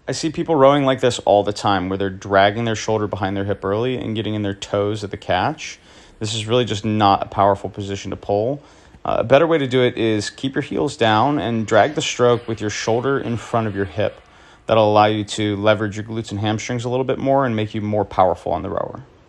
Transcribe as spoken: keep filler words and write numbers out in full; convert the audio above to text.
I see people rowing like this all the time, where they're dragging their shoulder behind their hip early and getting in their toes at the catch. This is really just not a powerful position to pull. Uh, a better way to do it is keep your heels down and drag the stroke with your shoulder in front of your hip. That'll allow you to leverage your glutes and hamstrings a little bit more and make you more powerful on the rower.